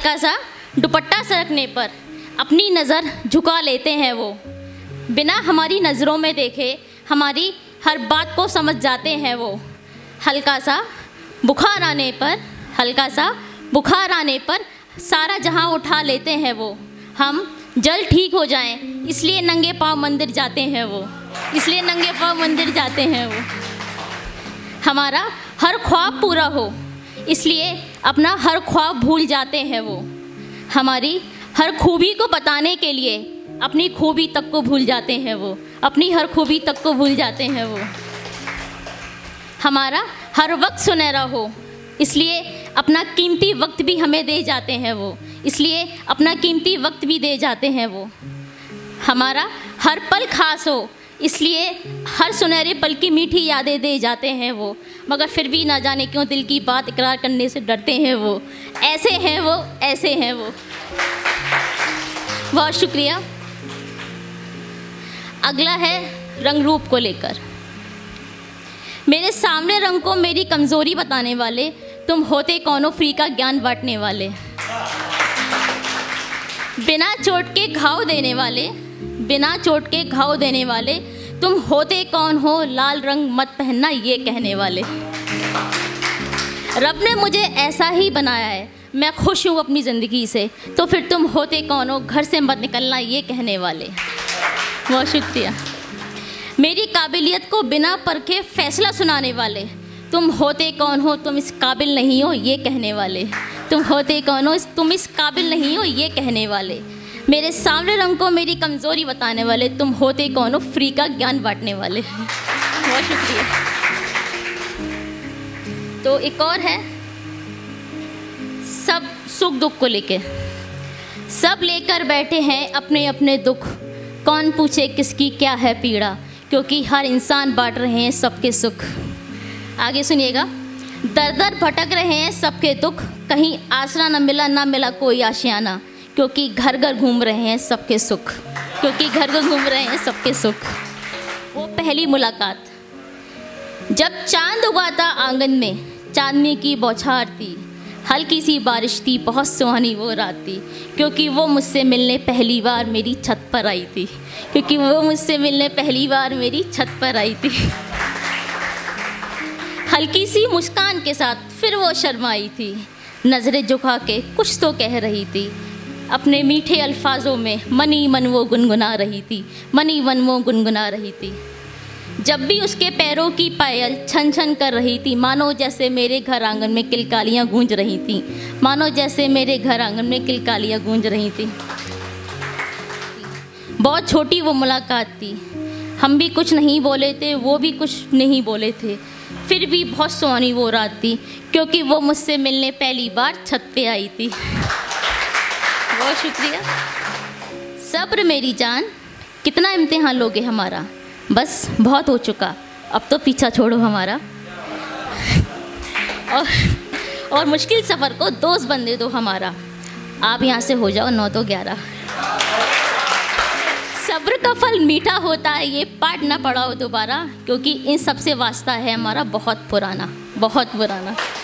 हल्का सा दुपट्टा सरकने पर अपनी नज़र झुका लेते हैं वो, बिना हमारी नज़रों में देखे हमारी हर बात को समझ जाते हैं वो। हल्का सा बुखार आने पर सारा जहां उठा लेते हैं वो। हम जल्द ठीक हो जाएं इसलिए नंगे पाँव मंदिर जाते हैं वो, हमारा हर ख्वाब पूरा हो इसलिए अपना हर ख्वाब भूल जाते हैं वो। हमारी हर खूबी को बताने के लिए अपनी खूबी तक को भूल जाते हैं वो, हमारा हर वक्त सुनहरा हो इसलिए अपना कीमती वक्त भी हमें दे जाते हैं वो, हमारा हर पल खास हो इसलिए हर सुनहरे पल की मीठी यादें दे जाते हैं वो, मगर फिर भी ना जाने क्यों दिल की बात इकरार करने से डरते हैं वो। ऐसे हैं वो। बहुत शुक्रिया। अगला है रंग रूप को लेकर। मेरे सामने रंग को मेरी कमज़ोरी बताने वाले तुम होते कौनो फ्री का ज्ञान बांटने वाले, बिना चोट के घाव देने वाले तुम होते कौन हो लाल रंग मत पहनना ये कहने वाले। रब ने मुझे ऐसा ही बनाया है, मैं खुश हूँ अपनी ज़िंदगी से, तो फिर तुम होते कौन हो घर से मत निकलना ये कहने वाले। बहुत शुक्रिया। मेरी काबिलियत को बिना परखे फैसला सुनाने वाले तुम होते कौन हो तुम इस काबिल नहीं हो ये कहने वाले, तुम इस काबिल नहीं हो ये कहने वाले। मेरे सामने रंग को मेरी कमज़ोरी बताने वाले तुम होते कौन हो फ्री का ज्ञान बांटने वाले। बहुत शुक्रिया। तो एक और है सब सुख दुख को लेके। सब लेकर बैठे हैं अपने अपने दुख, कौन पूछे किसकी क्या है पीड़ा, क्योंकि हर इंसान बांट रहे हैं सबके सुख। आगे सुनिएगा। दर दर भटक रहे हैं सबके दुख, कहीं आसरा न मिला कोई आशियाना, क्योंकि घर घर घूम रहे हैं सबके सुख। वो पहली मुलाकात। जब चांद उगा था आंगन में, चांदनी की बौछार थी, हल्की सी बारिश थी, बहुत सुहानी वो रात थी, क्योंकि वो मुझसे मिलने पहली बार मेरी छत पर आई थी। हल्की सी मुस्कान के साथ फिर वो शर्माई थी, नज़रें झुका के कुछ तो कह रही थी, अपने मीठे अल्फाजों में मनी मन वो गुनगुना रही थी। जब भी उसके पैरों की पायल छन छन कर रही थी, मानो जैसे मेरे घर आंगन में किलकालियाँ गूंज रही थी। बहुत छोटी वो मुलाकात थी, हम भी कुछ नहीं बोले थे, वो भी कुछ नहीं बोले थे, फिर भी बहुत सुहानी वो रात थी, क्योंकि वो मुझसे मिलने पहली बार छत पे आई थी। बहुत शुक्रिया। सब्र मेरी जान, कितना इम्तिहान लोगे हमारा, बस बहुत हो चुका, अब तो पीछा छोड़ो हमारा। और मुश्किल सफ़र को दोस्त बनने दो हमारा, आप यहाँ से हो जाओ 9 तो 11। सब्र का फल मीठा होता है, ये पाठ ना पढ़ाओ दोबारा, क्योंकि इन सब से वास्ता है हमारा बहुत पुराना।